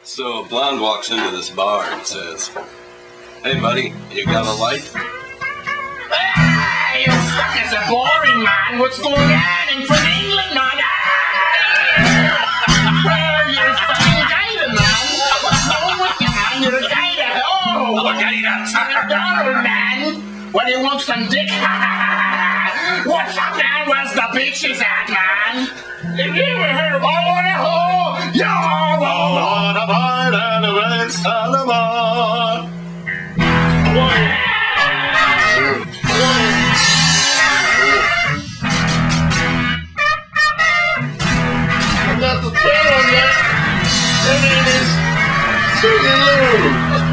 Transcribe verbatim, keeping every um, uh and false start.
So a blonde walks into this bar and says, "Hey buddy, you got a light?" Hey, you suckers are boring, man. What's going on? I'm from England, man. Well, you're a fucking gator, man. What's wrong with you, man? You're a gator. Oh, a gator. You're a daughter, man. Well, you want some dick? What's up, man? Where's the bitches at, man? If you ever heard of all in a hole, you're all on a bar and the rest of the bar. I got the tail on that. Her name is Susie Lou.